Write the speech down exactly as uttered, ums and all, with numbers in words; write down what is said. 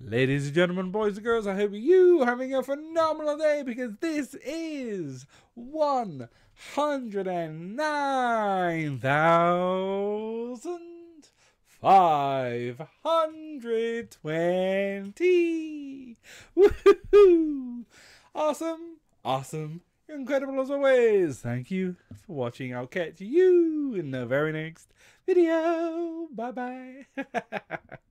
Ladies and gentlemen, boys and girls, I hope you are having a phenomenal day because this is one hundred nine thousand five hundred twenty. Woohoo! Awesome, awesome, incredible as always. Thank you for watching. I'll catch you in the very next video. Bye bye.